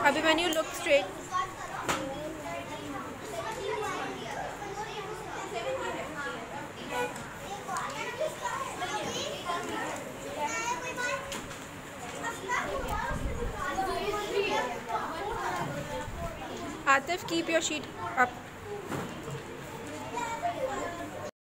Abhimanyu, look straight. Atif, keep your sheet up.